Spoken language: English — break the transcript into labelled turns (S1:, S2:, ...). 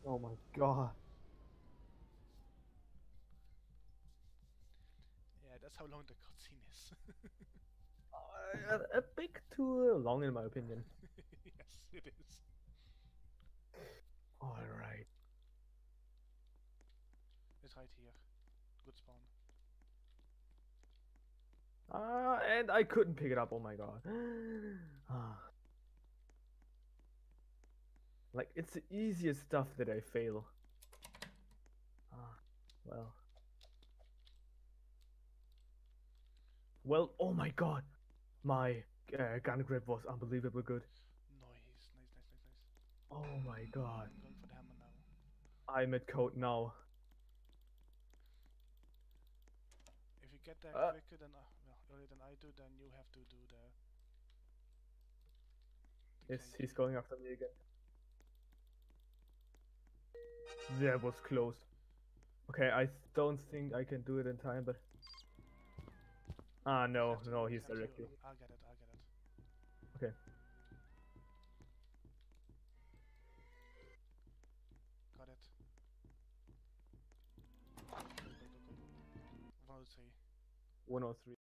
S1: Oh my god.
S2: Yeah, that's how long the cutscene is.
S1: A bit too long in my opinion.
S2: Yes, it is.
S1: Alright.
S2: It's right here. Good spawn.
S1: And I couldn't pick it up, oh my god. Ah. Like, it's the easiest stuff that I fail. Ah, well. Well, oh my god. My gun grip was unbelievably good.
S2: Nice, nice, nice, nice, nice.
S1: Oh my god.
S2: I'm going for the hammer now.
S1: I'm at code now.
S2: If you get there
S1: Uh,
S2: quicker than well, earlier than I do, then you have to do the
S1: yes,
S2: crazy.
S1: he's going after me again. That was close. Okay, I don't think I can do it in time, but... Ah, no, no,
S2: You
S1: he's
S2: have to.
S1: directly.
S2: I'll get it. I'll get it.
S1: Okay.
S2: Got it. Go, go, go, go. 103.
S1: 103.